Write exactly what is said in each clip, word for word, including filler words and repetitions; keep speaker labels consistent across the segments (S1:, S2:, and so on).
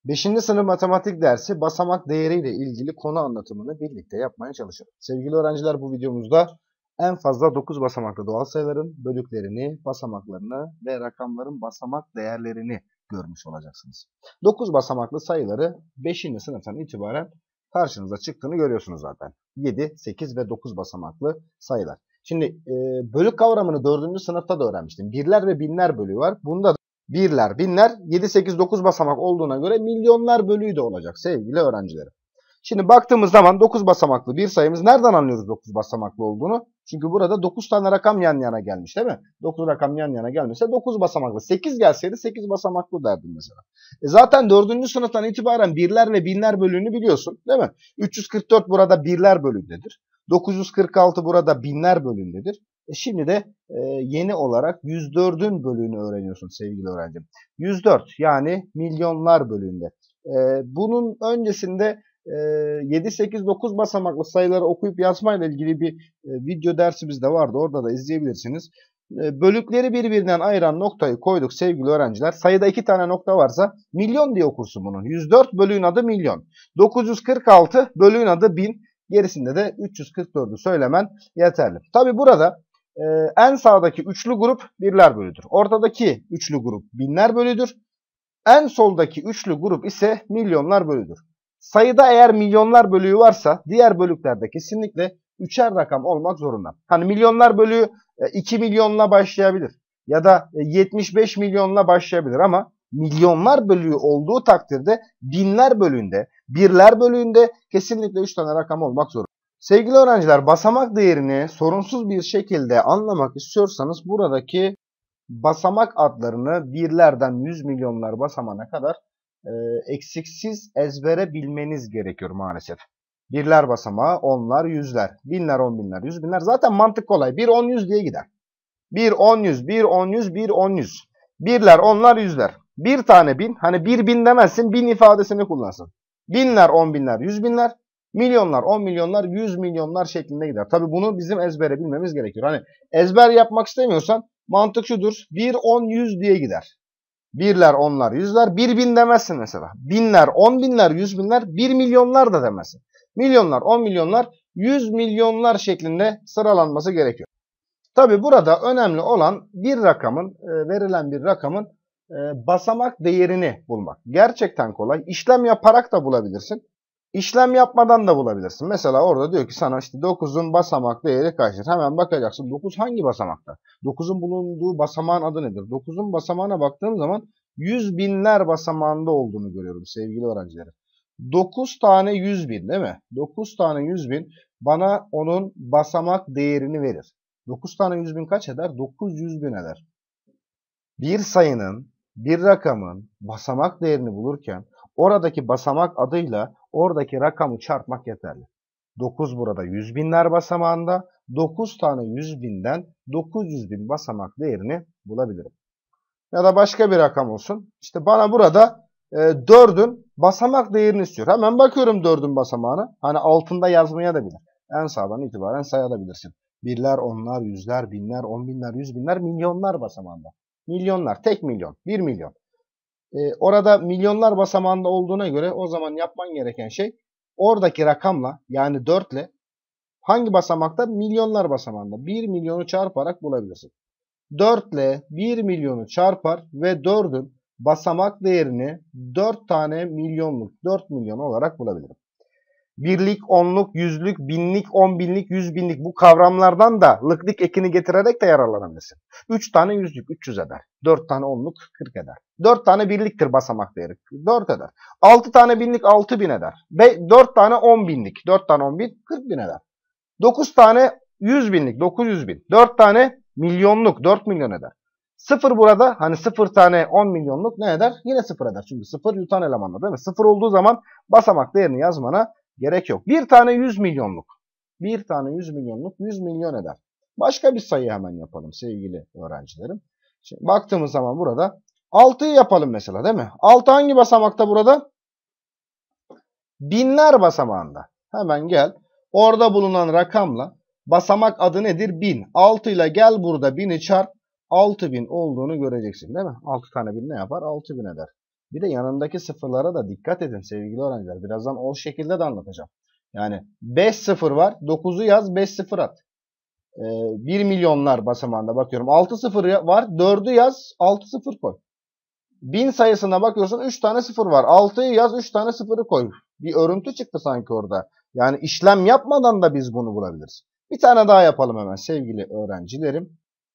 S1: beşinci sınıf matematik dersi basamak değeriyle ilgili konu anlatımını birlikte yapmaya çalışıyoruz. Sevgili öğrenciler, bu videomuzda en fazla dokuz basamaklı doğal sayıların bölüklerini, basamaklarını ve rakamların basamak değerlerini görmüş olacaksınız. dokuz basamaklı sayıları beşinci sınıftan itibaren karşınıza çıktığını görüyorsunuz zaten. yedi, sekiz ve dokuz basamaklı sayılar. Şimdi e, bölük kavramını dördüncü sınıfta da öğrenmiştim. Birler ve binler bölüğü var. Bunda da birler, binler, yedi, sekiz, dokuz basamak olduğuna göre milyonlar bölüğü de olacak sevgili öğrencilerim. Şimdi baktığımız zaman dokuz basamaklı bir sayımız, nereden anlıyoruz dokuz basamaklı olduğunu? Çünkü burada dokuz tane rakam yan yana gelmiş, değil mi? dokuz rakam yan yana gelmişse dokuz basamaklı. sekiz gelseydi sekiz basamaklı derdim mesela. E zaten dördüncü sınıftan itibaren birler ve binler bölüğünü biliyorsun, değil mi? üç yüz kırk dört burada birler bölüğündedir. dokuz yüz kırk altı burada binler bölüğündedir. E şimdi de e, yeni olarak yüz dördün bölüğünü öğreniyorsun sevgili öğrencim. yüz dört yani milyonlar bölüğünde. E, bunun öncesinde e, yedi, sekiz, dokuz basamaklı sayıları okuyup yazmayla ilgili bir e, video dersimiz de vardı. Orada da izleyebilirsiniz. E, bölükleri birbirinden ayıran noktayı koyduk sevgili öğrenciler. Sayıda iki tane nokta varsa milyon diye okursun bunu. yüz dört bölüğün adı milyon. dokuz yüz kırk altı bölüğün adı bin. Gerisinde de üç yüz kırk dördü söylemen yeterli. Tabi burada Ee, en sağdaki üçlü grup birler bölüdür. Ortadaki üçlü grup binler bölüdür. En soldaki üçlü grup ise milyonlar bölüdür. Sayıda eğer milyonlar bölüğü varsa diğer bölüklerde kesinlikle üçer rakam olmak zorunda. Hani milyonlar bölüğü iki milyonla başlayabilir ya da yetmiş beş milyonla başlayabilir ama milyonlar bölüğü olduğu takdirde binler bölüğünde, birler bölüğünde kesinlikle üç tane rakam olmak zorunda. Sevgili öğrenciler, basamak değerini sorunsuz bir şekilde anlamak istiyorsanız buradaki basamak adlarını birlerden yüz milyonlar basamağına kadar e, eksiksiz ezbere bilmeniz gerekiyor maalesef. Birler basamağı, onlar, yüzler, binler, on binler, yüz binler. Zaten mantık kolay. bir, on, yüz diye gider. bir, on, yüz, bir, on, yüz, bir, on, yüz. Birler, onlar, yüzler. Bir tane bin, hani bir bin demezsin, bin ifadesini kullansın. Binler, on binler, yüz binler. Milyonlar, on milyonlar, yüz milyonlar şeklinde gider. Tabi bunu bizim ezbere bilmemiz gerekiyor. Hani ezber yapmak istemiyorsan mantık şudur. bir, on, yüz diye gider. Birler, onlar, yüzler. Bir bin demezsin mesela. Binler, on binler, yüz binler, bir milyonlar da demezsin. Milyonlar, on milyonlar, yüz milyonlar şeklinde sıralanması gerekiyor. Tabi burada önemli olan bir rakamın, verilen bir rakamın basamak değerini bulmak. Gerçekten kolay. İşlem yaparak da bulabilirsin. İşlem yapmadan da bulabilirsin. Mesela orada diyor ki sana işte dokuzun basamak değeri kaçtır? Hemen bakacaksın. dokuz hangi basamakta? dokuzun bulunduğu basamağın adı nedir? dokuzun basamağına baktığım zaman yüz binler basamağında olduğunu görüyorum sevgili öğrencilerim. dokuz tane yüz bin değil mi? dokuz tane yüz bin bana onun basamak değerini verir. dokuz tane yüz bin kaç eder? dokuz yüz bin eder. Bir sayının, bir rakamın basamak değerini bulurken oradaki basamak adıyla oradaki rakamı çarpmak yeterli. dokuz burada yüz binler basamağında, dokuz tane yüz binden dokuz yüz bin basamak değerini bulabilirim. Ya da başka bir rakam olsun. İşte bana burada e, dördün basamak değerini istiyor. Hemen bakıyorum dördün basamağına. Hani altında yazmaya da bilir. En sağdan itibaren sayabilirsin. Birler, onlar, yüzler, binler, on binler, yüz binler, milyonlar basamağında. Milyonlar, tek milyon, bir milyon. Ee, orada milyonlar basamağında olduğuna göre o zaman yapman gereken şey oradaki rakamla yani dört ile hangi basamakta? Milyonlar basamağında. bir milyonu çarparak bulabilirsin. dört ile bir milyonu çarpar ve dördün basamak değerini dört tane milyonluk, dört milyon olarak bulabilirim. Birlik, onluk, yüzlük, binlik, on binlik, yüz binlik bu kavramlardan da lıklık ekini getirerek de yararlanabilirsin. üç tane yüzlük üç yüz eder. dört tane onluk kırk eder. dört tane birliktir basamak değeri. dört eder. altı tane binlik altı bin eder. dört tane on binlik. dört tane on bin kırk bin eder. dokuz tane yüz binlik dokuz yüz bin. dört tane milyonluk dört milyon eder. sıfır burada hani sıfır tane on milyonluk ne eder? Yine sıfır eder. Çünkü sıfır yutan elemanla değil mi? sıfır olduğu zaman basamak değerini yazmana gerek yok. Bir tane yüz milyonluk. Bir tane yüz milyonluk yüz milyon eder. Başka bir sayı hemen yapalım sevgili öğrencilerim. Şimdi baktığımız zaman burada altıyı yapalım mesela değil mi? altı hangi basamakta burada? Binler basamağında. Hemen gel. Orada bulunan rakamla basamak adı nedir? bin. altı ile gel burada bini çarp. altı bin olduğunu göreceksin değil mi? altı tane bin ne yapar? altı bin eder. Bir de yanındaki sıfırlara da dikkat edin sevgili öğrenciler. Birazdan o şekilde de anlatacağım. Yani beş sıfır var. dokuzu yaz, beş sıfır at. Ee, bir milyonlar basamağında bakıyorum. altı sıfır var. dördü yaz, altı sıfır koy. bin sayısına bakıyorsun üç tane sıfır var. altıyı yaz, üç tane sıfırı koy. Bir örüntü çıktı sanki orada. Yani işlem yapmadan da biz bunu bulabiliriz. Bir tane daha yapalım hemen sevgili öğrencilerim.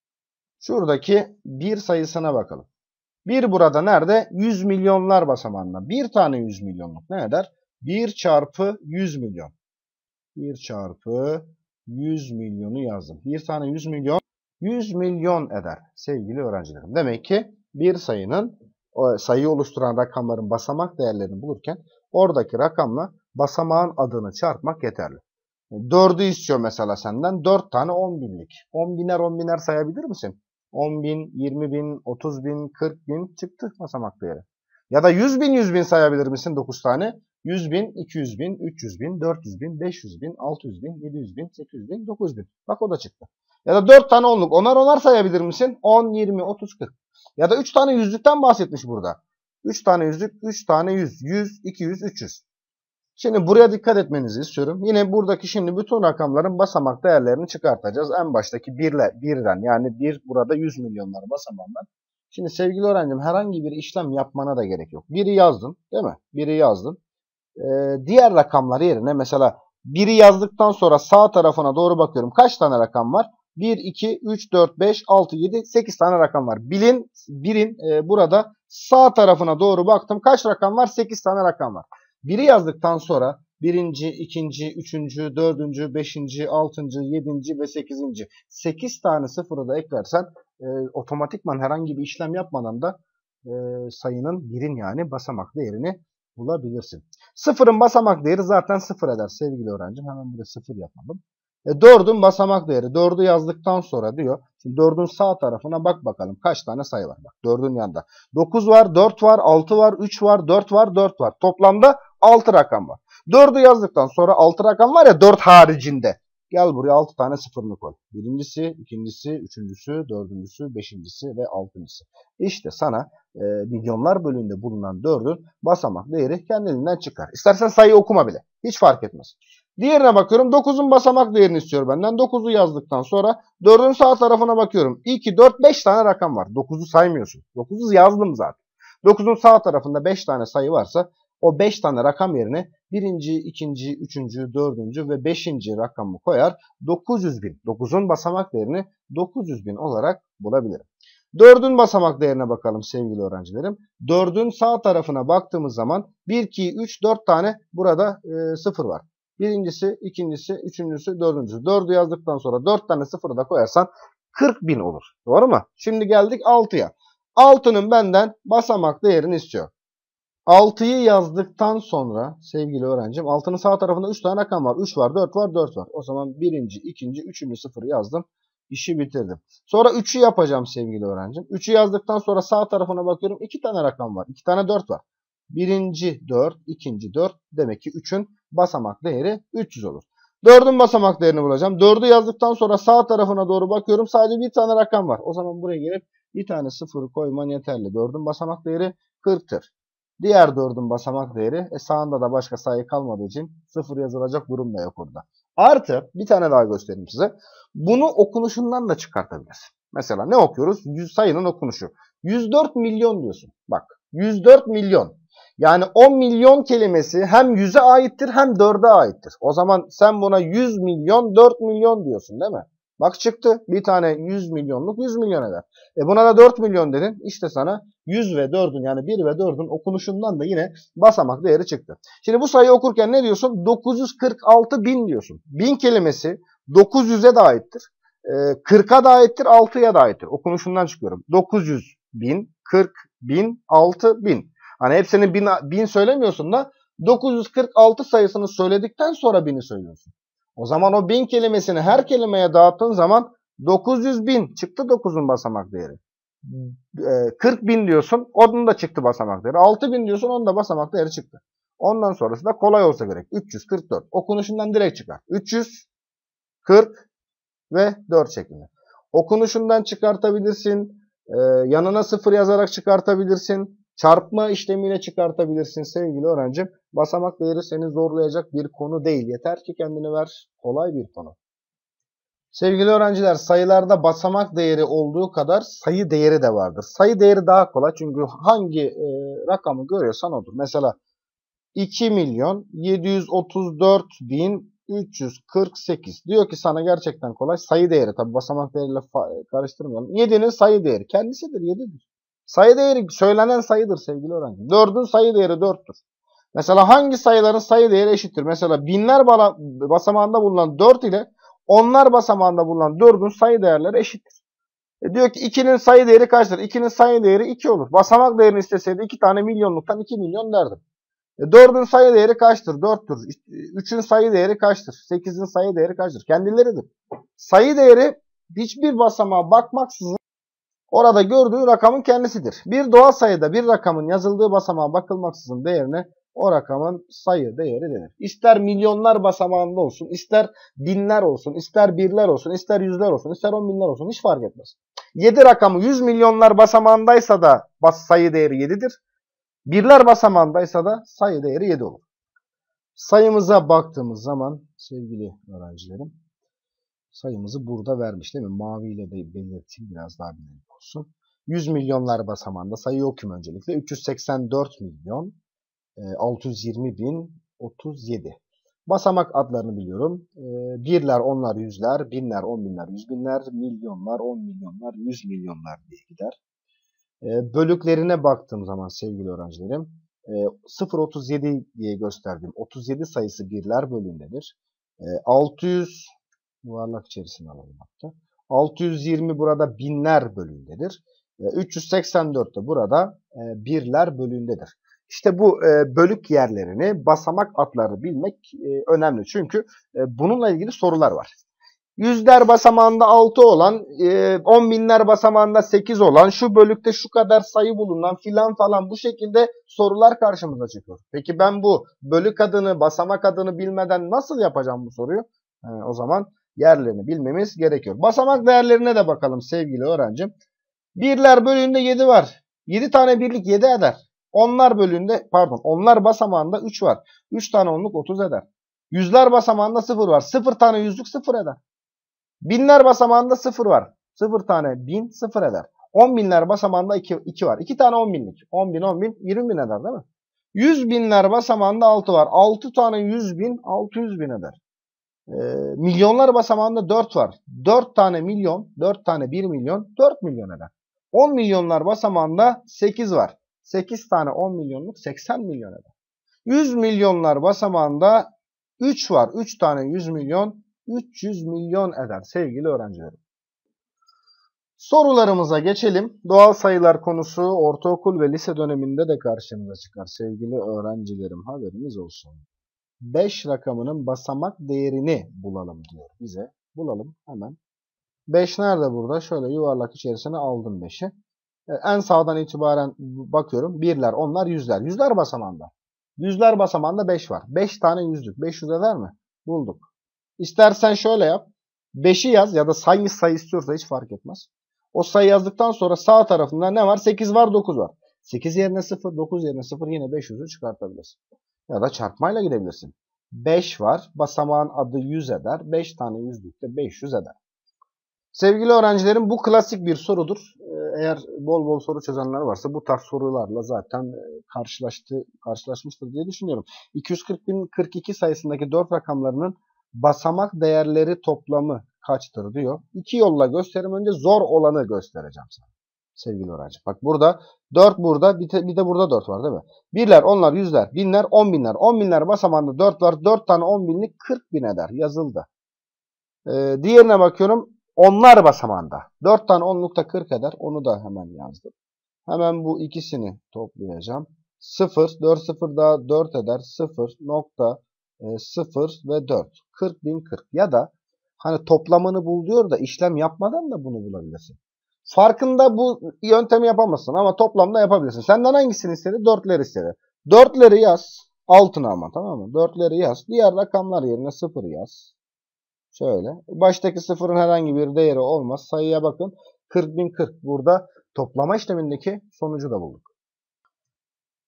S1: Şuradaki bir sayısına bakalım. bir burada nerede? yüz milyonlar basamağında. Bir tane yüz milyonluk ne eder? bir çarpı yüz milyon. bir çarpı yüz milyonu yazdım. Bir tane yüz milyon yüz milyon eder sevgili öğrencilerim. Demek ki bir sayının o sayıyı oluşturan rakamların basamak değerlerini bulurken oradaki rakamla basamağın adını çarpmak yeterli. dördü istiyor mesela senden. dört tane on binlik. on biner on biner sayabilir misin? on bin, yirmi bin, otuz bin, kırk bin çıktı basamak değeri. Ya da yüz bin yüz bin sayabilir misin dokuz tane? yüz bin, iki yüz bin, üç yüz bin, dört yüz bin, beş yüz bin, altı yüz bin, yedi yüz bin, sekiz yüz bin, dokuz yüz bin. Bak o da çıktı. Ya da dört tane onluk. Onar onar sayabilir misin? on, yirmi, otuz, kırk. Ya da üç tane yüzlükten bahsetmiş burada. üç tane yüzlük, üç tane yüz. yüz, iki yüz, üç yüz. Şimdi buraya dikkat etmenizi istiyorum. Yine buradaki şimdi bütün rakamların basamak değerlerini çıkartacağız. En baştaki birle, birden yani bir burada yüz milyonlar basamağından. Şimdi sevgili öğrencim herhangi bir işlem yapmana da gerek yok. Biri yazdın değil mi? Biri yazdın. Ee, diğer rakamlar yerine mesela biri yazdıktan sonra sağ tarafına doğru bakıyorum. Kaç tane rakam var? bir, iki, üç, dört, beş, altı, yedi, sekiz tane rakam var. Bilin, birin e, burada sağ tarafına doğru baktım. Kaç rakam var? sekiz tane rakam var. Biri yazdıktan sonra birinci, ikinci, üçüncü, dördüncü, beşinci, altıncı, yedinci ve sekizinci. sekiz tane sıfırı da eklersen e, otomatikman herhangi bir işlem yapmadan da e, sayının birin yani basamak değerini bulabilirsin. Sıfırın basamak değeri zaten sıfır eder sevgili öğrencim. Hemen burada sıfır yapalım. E, dördün basamak değeri. dördü yazdıktan sonra diyor. Şimdi dördün sağ tarafına bak bakalım kaç tane sayı var. Bak dördün yanında. dokuz var, dört var, altı var, üç var, dört var, dört var. Toplamda altı rakam var. dördü yazdıktan sonra altı rakam var ya dört haricinde. Gel buraya altı tane sıfırını koy. Birincisi, ikincisi, üçüncüsü, dördüncüsü, beşincisi ve altıncısı. İşte sana e, milyonlar bölüğünde bulunan dördün basamak değeri kendiliğinden çıkar. İstersen sayı okuma bile. Hiç fark etmez. Diğerine bakıyorum. dokuzun basamak değerini istiyor benden. dokuzu yazdıktan sonra dördün sağ tarafına bakıyorum. iki, dört, beş tane rakam var. dokuzu saymıyorsun. dokuzu yazdım zaten. dokuzun sağ tarafında beş tane sayı varsa o beş tane rakam yerine birinci, ikinci, üçüncü, dördüncü ve beşinci rakamı koyar. dokuz yüz bin. dokuzun basamak değerini dokuz yüz bin olarak bulabilirim. dördün basamak değerine bakalım sevgili öğrencilerim. dördün sağ tarafına baktığımız zaman bir, iki, üç, dört tane burada e, sıfır var. Birincisi, ikincisi, üçüncüsü, dördüncüsü. dördü yazdıktan sonra dört tane sıfırı da koyarsan kırk bin olur. Doğru mu? Şimdi geldik altıya. altının benden basamak değerini istiyor. altıyı yazdıktan sonra sevgili öğrencim altının sağ tarafında üç tane rakam var. üç var, dört var, dört var. O zaman birinci, ikinci, üçüncü sıfırı yazdım. İşi bitirdim. Sonra üçü yapacağım sevgili öğrencim. üçü yazdıktan sonra sağ tarafına bakıyorum. iki tane rakam var. iki tane dört var. Birinci dört, ikinci dört. Demek ki üçün basamak değeri üç yüz olur. dördün basamak değerini bulacağım. dördü yazdıktan sonra sağ tarafına doğru bakıyorum. Sadece bir tane rakam var. O zaman buraya gelip bir tane sıfırı koyman yeterli. dördün basamak değeri kırktır. Diğer dördün basamak değeri e sağında da başka sayı kalmadığı için sıfır yazılacak durum da yok orada. Artı bir tane daha göstereyim size. Bunu okunuşundan da çıkartabiliriz. Mesela ne okuyoruz? yüz sayının okunuşu. yüz dört milyon diyorsun. Bak yüz dört milyon. Yani on milyon kelimesi hem yüze aittir hem dörde aittir. O zaman sen buna yüz milyon dört milyon diyorsun değil mi? Bak çıktı. Bir tane yüz milyonluk yüz milyon eder. E buna da dört milyon dedin. İşte sana yüz ve dördün yani bir ve dördün okunuşundan da yine basamak değeri çıktı. Şimdi bu sayıyı okurken ne diyorsun? dokuz yüz kırk altı bin diyorsun. bin kelimesi dokuz yüze de aittir. kırka da aittir, altıya da aittir. Okunuşundan çıkıyorum. dokuz yüz bin, kırk bin, altı bin. Hani hepsini bin, bin söylemiyorsun da dokuz yüz kırk altı sayısını söyledikten sonra bini söylüyorsun. O zaman o bin kelimesini her kelimeye dağıttığın zaman dokuz yüz bin çıktı dokuzun basamak değeri. kırk bin diyorsun onun da çıktı basamak değeri. altı bin diyorsun onun da basamak değeri çıktı. Ondan sonrası da kolay olsa gerek. üç yüz kırk dört. Okunuşundan direkt çıkar. üç yüz kırk ve dört şeklinde. Okunuşundan çıkartabilirsin. Ee, yanına sıfır yazarak çıkartabilirsin. Çarpma işlemiyle çıkartabilirsin sevgili öğrencim. Basamak değeri seni zorlayacak bir konu değil. Yeter ki kendini ver. Kolay bir konu. Sevgili öğrenciler, sayılarda basamak değeri olduğu kadar sayı değeri de vardır. Sayı değeri daha kolay çünkü hangi e, rakamı görüyorsan odur. Mesela iki milyon yedi yüz otuz dört bin üç yüz kırk sekiz diyor ki sana gerçekten kolay. Sayı değeri, tabi basamak değeriyle karıştırmayalım. yedinin sayı değeri kendisidir, yedidir. Sayı değeri söylenen sayıdır sevgili öğrenci. dördün sayı değeri dörttür. Mesela hangi sayıların sayı değeri eşittir? Mesela binler basamağında bulunan dört ile onlar basamağında bulunan dördün sayı değerleri eşittir. E diyor ki ikinin sayı değeri kaçtır? ikinin sayı değeri iki olur. Basamak değerini isteseydi iki tane milyonluktan iki milyon derdim. E dördün sayı değeri kaçtır? dörttür. üçün sayı değeri kaçtır? sekizin sayı değeri kaçtır? Kendileridir. Sayı değeri hiçbir basamağa bakmaksızın orada gördüğü rakamın kendisidir. Bir doğal sayıda bir rakamın yazıldığı basamağa bakılmaksızın değerine o rakamın sayı değeri denir. İster milyonlar basamağında olsun, ister binler olsun, ister birler olsun, ister yüzler olsun, ister on binler olsun, hiç fark etmez. yedi rakamı yüz milyonlar basamağındaysa da bas sayı değeri yedidir. Birler basamağındaysa da sayı değeri yedi olur. Sayımıza baktığımız zaman sevgili öğrencilerim, sayımızı burada vermiş değil mi? Maviyle de belirteyim, biraz daha bilindik olsun. yüz milyonlar basamağında sayı okuyayım öncelikle. üç yüz seksen dört milyon altı yüz yirmi bin otuz yedi. Basamak adlarını biliyorum. Birler, onlar, yüzler, binler, on binler, yüz binler, milyonlar, on milyonlar, yüz milyonlar diye gider. Bölüklerine baktığım zaman sevgili öğrencilerim, sıfır virgül otuz yedi diye gösterdiğim otuz yedi sayısı birler bölüğündedir. altı yüz yuvarlak içerisine alalım hatta. altı yüz yirmi burada binler bölüğündedir. üç yüz seksen dört de burada birler bölüğündedir. İşte bu bölük yerlerini, basamak adlarını bilmek önemli. Çünkü bununla ilgili sorular var. Yüzler basamağında altı olan, on binler basamağında sekiz olan, şu bölükte şu kadar sayı bulunan filan falan, bu şekilde sorular karşımıza çıkıyor. Peki ben bu bölük adını, basamak adını bilmeden nasıl yapacağım bu soruyu? Yani o zaman yerlerini bilmemiz gerekiyor. Basamak değerlerine de bakalım sevgili öğrencim. Birler bölüğünde yedi var. yedi tane birlik yedi eder. Onlar bölüğünde, pardon, onlar basamağında üç var. üç tane onluk otuz eder. Yüzler basamağında sıfır var. sıfır tane yüzlük sıfır eder. Binler basamağında sıfır var. sıfır tane bin sıfır eder. on binler basamağında iki, iki var. iki tane on binlik. on bin, on bin, yirmi bin eder değil mi? yüz binler basamağında altı var. altı tane yüz bin, altı yüz bin eder. Ee, milyonlar basamağında dört var. dört tane milyon, dört tane bir milyon, dört milyon eder. on milyonlar basamağında sekiz var. sekiz tane on milyonluk seksen milyon eder. yüz milyonlar basamağında üç var. üç tane yüz milyon, üç yüz milyon eder sevgili öğrencilerim. Sorularımıza geçelim. Doğal sayılar konusu ortaokul ve lise döneminde de karşımıza çıkar sevgili öğrencilerim. Haberiniz olsun. beş rakamının basamak değerini bulalım diyor bize. Bulalım hemen. beş nerede burada? Şöyle yuvarlak içerisine aldım beşi. En sağdan itibaren bakıyorum. Birler, onlar, yüzler. Yüzler basamağında. Yüzler basamağında beş var. beş tane yüzlük. beş yüz eder mi? Bulduk. İstersen şöyle yap. beşi yaz ya da hangi sayı istiyorsa hiç fark etmez. O sayı yazdıktan sonra sağ tarafında ne var? sekiz var, dokuz var. sekiz yerine sıfır, dokuz yerine sıfır, yine beş yüzü çıkartabilirsin. Ya da çarpmayla gidebilirsin. beş var. Basamağın adı yüz eder. beş tane yüzlükte beş yüz eder. Sevgili öğrencilerim, bu klasik bir sorudur. Eğer bol bol soru çözenler varsa bu tarz sorularla zaten karşılaştı, karşılaşmıştır diye düşünüyorum. iki yüz kırk bin kırk iki sayısındaki dört rakamlarının basamak değerleri toplamı kaçtır diyor. İki yolla göstereyim. Önce zor olanı göstereceğim sana. Sevgili öğrenci. Bak burada dört burada, bir de, bir de burada dört var değil mi? Birler, onlar, yüzler, binler, on binler. on binler basamağında dört var. dört tane on binlik kırk bin eder. Yazıldı. Ee, diğerine bakıyorum. Onlar basamağında. dört tane onlukta kırk eder. Onu da hemen yazdım. Hemen bu ikisini toplayacağım. sıfır, dört sıfır daha dört eder. sıfır nokta sıfır ve dört. kırk bin kırk. Ya da hani toplamını bul diyor da işlem yapmadan da bunu bulabilirsin. Farkında bu yöntemi yapamazsın ama toplamda yapabilirsin. Senden hangisini istedi? Dörtleri istedi. Dörtleri yaz. Altına ama, tamam mı? Dörtleri yaz. Diğer rakamlar yerine sıfır yaz. Şöyle. Baştaki sıfırın herhangi bir değeri olmaz. Sayıya bakın. kırk bin kırk. Burada toplama işlemindeki sonucu da bulduk.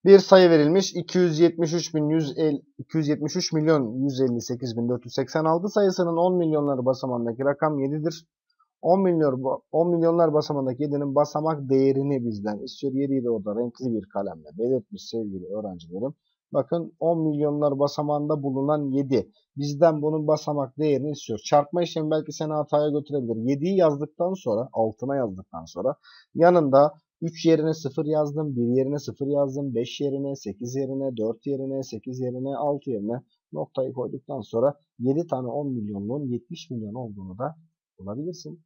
S1: Bir sayı verilmiş. iki yüz yetmiş üç bin yüz elli, iki yüz yetmiş üç milyon yüz elli sekiz bin dört yüz seksen altı sayısının on milyonları basamağındaki rakam yedidir. on milyon on milyonlar basamağındaki yedinin basamak değerini bizden istiyor. yediyi de orada renkli bir kalemle belirtmiş sevgili öğrencilerim. Bakın on milyonlar basamağında bulunan yedi. Bizden bunun basamak değerini istiyor. Çarpma işlemi belki seni hataya götürebilir. yediyi yazdıktan sonra, altına yazdıktan sonra yanında üç yerine sıfır yazdım, bir yerine sıfır yazdım, beş yerine, sekiz yerine, dört yerine, sekiz yerine, altı yerine noktayı koyduktan sonra yedi tane on milyonluğun yetmiş milyon olduğunu da bulabilirsin.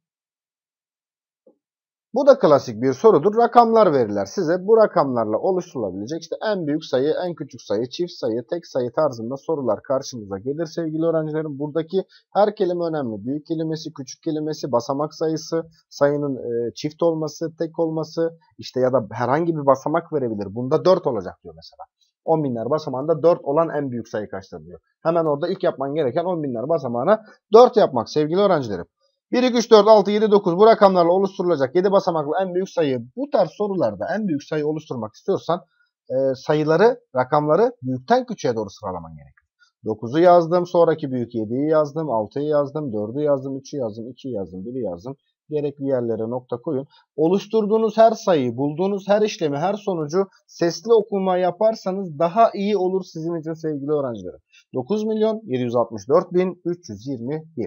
S1: Bu da klasik bir sorudur. Rakamlar verirler size. Bu rakamlarla oluşturulabilecek işte en büyük sayı, en küçük sayı, çift sayı, tek sayı tarzında sorular karşımıza gelir sevgili öğrencilerim. Buradaki her kelime önemli. Büyük kelimesi, küçük kelimesi, basamak sayısı, sayının e, çift olması, tek olması, işte ya da herhangi bir basamak verebilir. Bunda dört olacak diyor mesela. on binler basamağında dört olan en büyük sayı kaçtır diyor. Hemen orada ilk yapman gereken on binler basamağına dört yapmak sevgili öğrencilerim. bir, iki, üç, dört, altı, yedi, dokuz bu rakamlarla oluşturulacak yedi basamaklı en büyük sayı. Bu tarz sorularda en büyük sayı oluşturmak istiyorsan e, sayıları, rakamları büyükten küçüğe doğru sıralaman gerekiyor. dokuzu yazdım, sonraki büyük yediyi yazdım, altıyı yazdım, dördü yazdım, üçü yazdım, ikiyi yazdım, biri yazdım. Gerekli yerlere nokta koyun. Oluşturduğunuz her sayıyı, bulduğunuz her işlemi, her sonucu sesli okuma yaparsanız daha iyi olur sizin için sevgili öğrencilerim. dokuz milyon yedi yüz altmış dört bin üç yüz yirmi bir.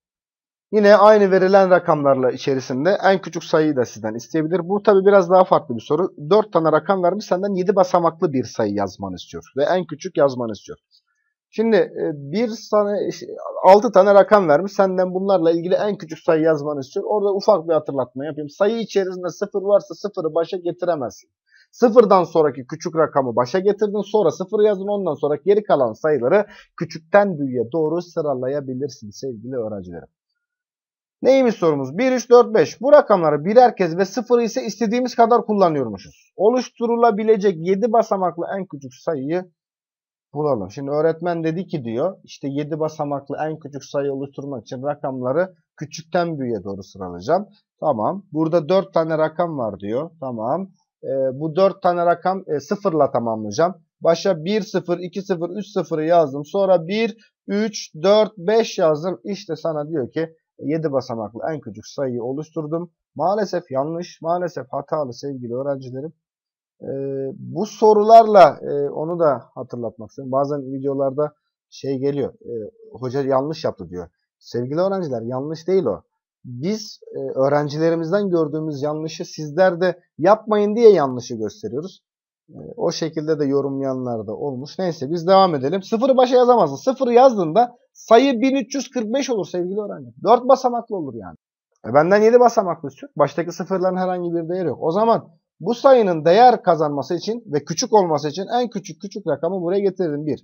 S1: Yine aynı verilen rakamlarla içerisinde en küçük sayıyı da sizden isteyebilir. Bu tabi biraz daha farklı bir soru. dört tane rakam vermiş, senden yedi basamaklı bir sayı yazmanı istiyor. Ve en küçük yazmanı istiyor. Şimdi bir tane, altı tane rakam vermiş, senden bunlarla ilgili en küçük sayı yazmanı istiyor. Orada ufak bir hatırlatma yapayım. Sayı içerisinde sıfır varsa sıfırı başa getiremezsin. Sıfırdan sonraki küçük rakamı başa getirdin, sonra sıfır yazdın, ondan sonra geri kalan sayıları küçükten büyüğe doğru sıralayabilirsin sevgili öğrencilerim. Neymiş sorumuz? bir, üç, dört, beş. Bu rakamları birer kez ve sıfır ise istediğimiz kadar kullanıyormuşuz. Oluşturulabilecek yedi basamaklı en küçük sayıyı bulalım. Şimdi öğretmen dedi ki diyor, işte yedi basamaklı en küçük sayı oluşturmak için rakamları küçükten büyüğe doğru sıralayacağım. Tamam. Burada dört tane rakam var diyor. Tamam. Ee, bu dört tane rakam e, sıfırla tamamlayacağım. Başa bir, sıfır, iki, sıfır, üç, sıfırı yazdım. Sonra bir, üç, dört, beş yazdım. İşte sana diyor ki yedi basamaklı en küçük sayıyı oluşturdum. Maalesef yanlış, maalesef hatalı sevgili öğrencilerim. Ee, bu sorularla e, onu da hatırlatmak istiyorum. Bazen videolarda şey geliyor, e, hoca yanlış yaptı diyor. Sevgili öğrenciler, yanlış değil o. Biz e, öğrencilerimizden gördüğümüz yanlışı sizler de yapmayın diye yanlışı gösteriyoruz. E, o şekilde de yorumlayanlar da olmuş. Neyse biz devam edelim. Sıfırı başa yazamazsın. Sıfırı yazdığında sayı bin üç yüz kırk beş olur sevgili öğrenci. dört basamaklı olur yani. E, benden yedi basamaklı istiyor. Baştaki sıfırların herhangi bir değeri yok. O zaman bu sayının değer kazanması için ve küçük olması için en küçük küçük rakamı buraya getirdim. bir.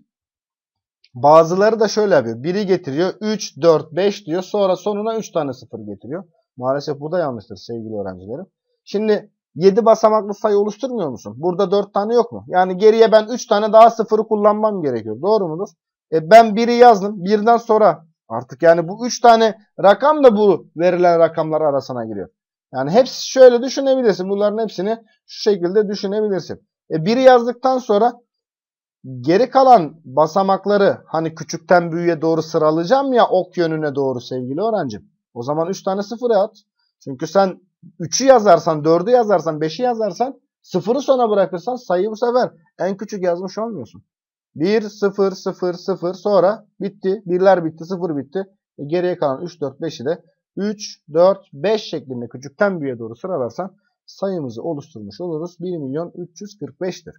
S1: Bazıları da şöyle yapıyor. biri getiriyor. üç, dört, beş diyor. Sonra sonuna üç tane sıfır getiriyor. Maalesef bu da yanlıştır sevgili öğrencilerim. Şimdi yedi basamaklı sayı oluşturmuyor musun? Burada dört tane yok mu? Yani geriye ben üç tane daha sıfırı kullanmam gerekiyor. Doğru mudur? E ben biri yazdım. birden sonra artık yani bu üç tane rakam da bu verilen rakamlar arasına giriyor. Yani hepsi şöyle düşünebilirsin. Bunların hepsini şu şekilde düşünebilirsin. E biri yazdıktan sonra geri kalan basamakları hani küçükten büyüğe doğru sıralayacağım ya ok yönüne doğru sevgili öğrencim. O zaman üç tane sıfır at. Çünkü sen üçü yazarsan, dördü yazarsan, beşi yazarsan, sıfırı sona bırakırsan sayıyı bu sefer en küçük yazmış olmuyorsun. bir, sıfır, sıfır, sıfır sonra bitti. Birler bitti, sıfır bitti. E geriye kalan üç, dört, beşi de üç, dört, beş şeklinde küçükten büyüğe doğru sıralarsan sayımızı oluşturmuş oluruz. bir milyon üç yüz kırk beş'tir.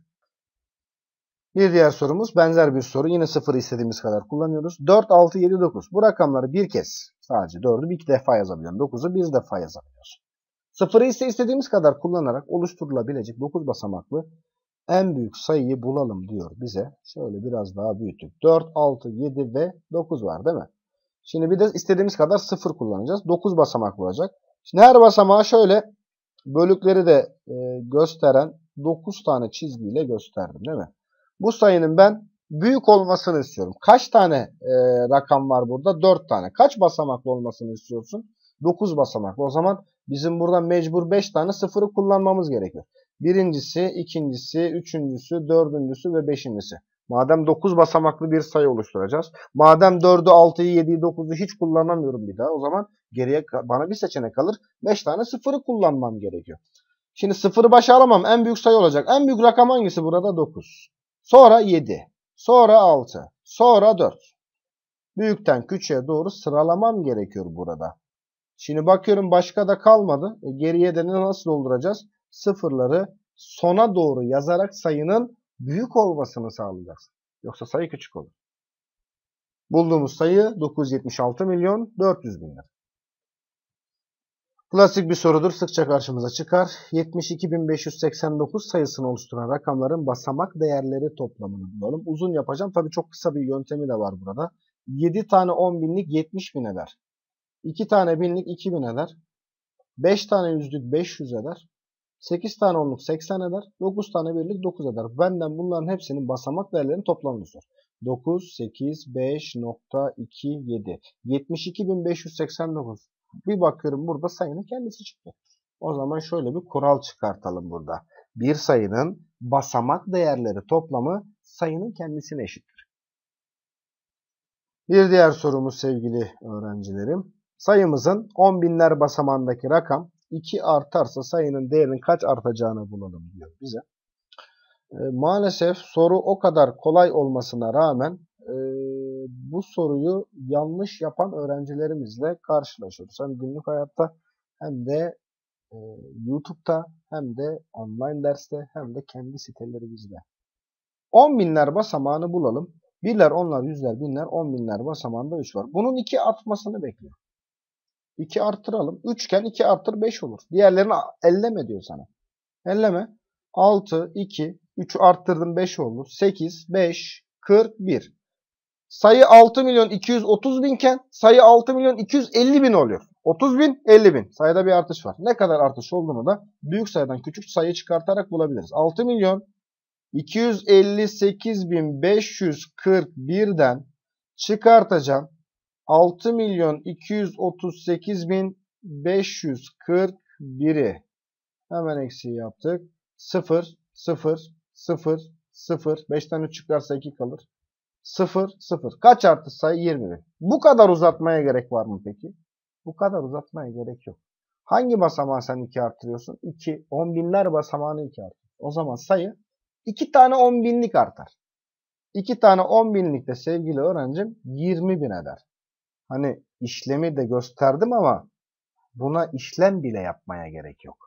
S1: Bir diğer sorumuz benzer bir soru. Yine sıfırı istediğimiz kadar kullanıyoruz. dört, altı, yedi, dokuz. Bu rakamları bir kez sadece dördü bir defa yazabiliyorum. dokuzu bir defa yazabiliyorsun. sıfırı ise istediğimiz kadar kullanarak oluşturulabilecek dokuz basamaklı en büyük sayıyı bulalım diyor bize. Şöyle biraz daha büyütüp dört, altı, yedi ve dokuz var değil mi? Şimdi bir de istediğimiz kadar sıfır kullanacağız. dokuz basamak olacak. Şimdi her basamağa şöyle bölükleri de e, gösteren dokuz tane çizgiyle gösterdim değil mi? Bu sayının ben büyük olmasını istiyorum. Kaç tane e, rakam var burada? dört tane. Kaç basamaklı olmasını istiyorsun? dokuz basamaklı. O zaman bizim buradan mecbur beş tane sıfırı kullanmamız gerekiyor. Birincisi, ikincisi, üçüncüsü, dördüncüsü ve beşincisi. Madem dokuz basamaklı bir sayı oluşturacağız. Madem dördü, altıyı, yediyi, dokuzu hiç kullanamıyorum bir daha. O zaman geriye bana bir seçenek kalır. beş tane sıfırı kullanmam gerekiyor. Şimdi sıfırı başa alamam. En büyük sayı olacak. En büyük rakam hangisi burada? dokuz. Sonra yedi. Sonra altı. Sonra dört. Büyükten küçüğe doğru sıralamam gerekiyor burada. Şimdi bakıyorum başka da kalmadı. E geriye de nasıl dolduracağız? Sıfırları sona doğru yazarak sayının büyük olmasını sağlayacağız. Yoksa sayı küçük olur. Bulduğumuz sayı dokuz yüz yetmiş altı milyon dört yüz bin lira. Klasik bir sorudur. Sıkça karşımıza çıkar. yetmiş iki bin beş yüz seksen dokuz sayısını oluşturan rakamların basamak değerleri toplamını bulalım. Uzun yapacağım. Tabii çok kısa bir yöntemi de var burada. yedi tane on binlik yetmiş bin eder. iki tane binlik iki bin eder. beş tane yüzlük beş yüz eder. sekiz tane onluk seksen eder. dokuz tane birlik dokuz eder. Benden bunların hepsinin basamak değerlerinin toplamını sor. dokuz, sekiz, beş nokta iki yedi. yetmiş iki bin beş yüz seksen dokuz. Bir bakıyorum burada sayının kendisi çıktı. O zaman şöyle bir kural çıkartalım burada. Bir sayının basamak değerleri toplamı sayının kendisine eşittir. Bir diğer sorumuz sevgili öğrencilerim. Sayımızın on binler basamağındaki rakam iki artarsa sayının değerinin kaç artacağını bulalım diyor bize. E, maalesef soru o kadar kolay olmasına rağmen e, bu soruyu yanlış yapan öğrencilerimizle karşılaşıyoruz. Hem günlük hayatta hem de e, YouTube'da hem de online derste hem de kendi sitelerimizde. on binler basamağını bulalım. Birler, onlar, yüzler, binler, on binler basamağında üç var. Bunun iki artmasını bekliyor. iki arttıralım. üçgen iki artır beş olur. Diğerlerini elleme diyor sana. Elleme. altı, iki, üçü arttırdım beş oldu. sekiz, beş, kırk bir. Sayı altı milyon iki yüz otuz binken sayı altı milyon iki yüz elli bin oluyor. otuz bin, elli bin. Sayıda bir artış var. Ne kadar artış olduğunu da büyük sayıdan küçük sayı çıkartarak bulabiliriz. altı milyon iki yüz elli sekiz bin beş yüz kırk birden çıkartacağım. altı milyon iki yüz otuz sekiz bin beş yüz kırk biri hemen eksiği yaptık. sıfır, sıfır, sıfır, sıfır. beşten üç çıkarsa iki kalır. sıfır, sıfır. Kaç arttı sayı? yirmi bin. Bu kadar uzatmaya gerek var mı peki? Bu kadar uzatmaya gerek yok. Hangi basamağı sen iki artırıyorsun? iki. on binler basamağını iki artır. O zaman sayı iki tane on binlik artar. iki tane on binlik de sevgili öğrencim yirmi bin eder. Hani işlemi de gösterdim ama buna işlem bile yapmaya gerek yok.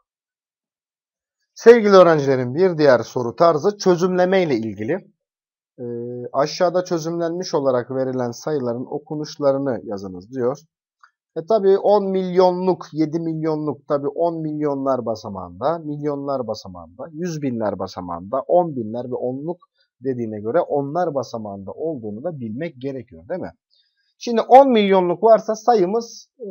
S1: Sevgili öğrencilerim bir diğer soru tarzı çözümleme ile ilgili. Ee, aşağıda çözümlenmiş olarak verilen sayıların okunuşlarını yazınız diyor. E tabi on milyonluk, yedi milyonluk tabi on milyonlar basamağında, milyonlar basamağında, yüz binler basamağında, on binler ve onluk dediğine göre onlar basamağında olduğunu da bilmek gerekiyor değil mi? Şimdi on milyonluk varsa sayımız e,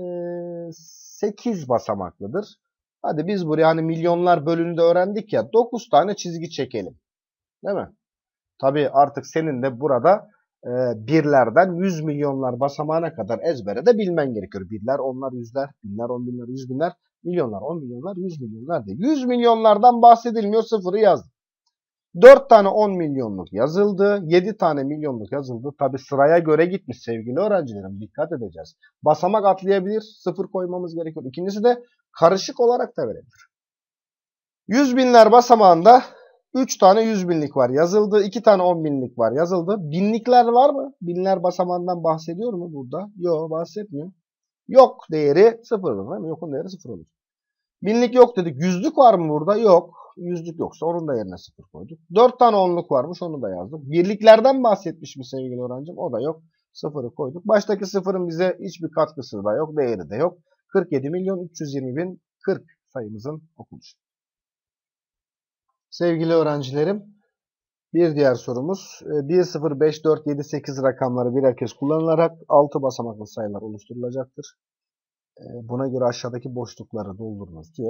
S1: sekiz basamaklıdır. Hadi biz buraya hani milyonlar bölünü de öğrendik ya dokuz tane çizgi çekelim. Değil mi? Tabii artık senin de burada e, birlerden yüz milyonlar basamağına kadar ezbere de bilmen gerekiyor. Birler, onlar, yüzler, binler, on binler, yüz binler, milyonlar, on milyonlar, yüz milyonlar değil. yüz milyonlardan bahsedilmiyor, sıfırı yazdım. dört tane on milyonluk yazıldı. yedi tane milyonluk yazıldı. Tabi sıraya göre gitmiş sevgili öğrencilerim. Dikkat edeceğiz. Basamak atlayabilir. Sıfır koymamız gerekiyor. İkincisi de karışık olarak da verebilir. yüz binler basamağında üç tane yüz binlik var yazıldı. iki tane on binlik var yazıldı. Binlikler var mı? Binler basamağından bahsediyor mu burada? Yok, bahsetmiyor. Yok değeri sıfır olur. Yokun değeri sıfır olur. Binlik yok dedik. Yüzlük var mı burada? Yok. Yüzlük yoksa onun da yerine sıfır koyduk. dört tane onluk varmış, onu da yazdık. Birliklerden bahsetmiş mi sevgili öğrencim? O da yok. Sıfırı koyduk. Baştaki sıfırın bize hiçbir katkısı da yok. Değeri de yok. kırk yedi milyon üç yüz yirmi bin kırk sayımızın okunuşu. Sevgili öğrencilerim, bir diğer sorumuz. bir, sıfır, beş, dört, yedi, sekiz rakamları birer kez kullanılarak altı basamaklı sayılar oluşturulacaktır. Buna göre aşağıdaki boşlukları doldurunuz diyor.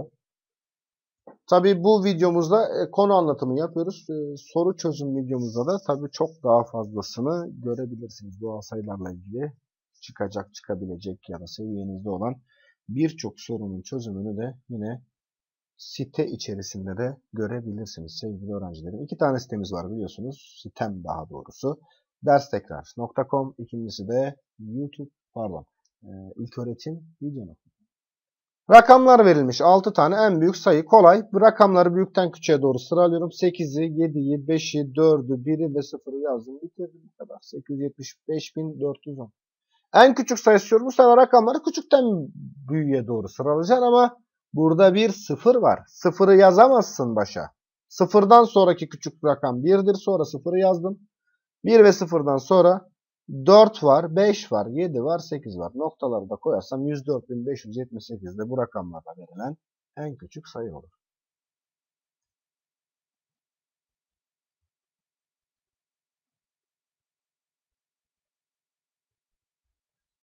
S1: Tabii bu videomuzda konu anlatımı yapıyoruz. Soru çözüm videomuzda da tabii çok daha fazlasını görebilirsiniz. Doğal sayılarla ilgili çıkacak, çıkabilecek ya da seviyenizde olan birçok sorunun çözümünü de yine site içerisinde de görebilirsiniz sevgili öğrencilerim. İki tane sitemiz var biliyorsunuz. Sitem daha doğrusu. derstekrar nokta com. İkincisi de YouTube pardon. E, ilköğretim video. Rakamlar verilmiş. altı tane en büyük sayı kolay. Bu rakamları büyükten küçüğe doğru sıralıyorum. sekizi, yediyi, beşi, dördü, biri ve sıfırı yazdım. Bitirdim bu kadar. sekiz yüz yetmiş beş bin dört yüz on. En küçük sayı istiyorum. Bu sefer rakamları küçükten büyüğe doğru sıralayacaksın ama burada bir sıfır var. Sıfırı yazamazsın başa. Sıfırdan sonraki küçük rakam birdir. Sonra sıfırı yazdım. bir ve sıfırdan sonra dört var, beş var, yedi var, sekiz var. Noktaları da koyarsam yüz dört bin beş yüz yetmiş sekiz de bu rakamlarla verilen en küçük sayı olur.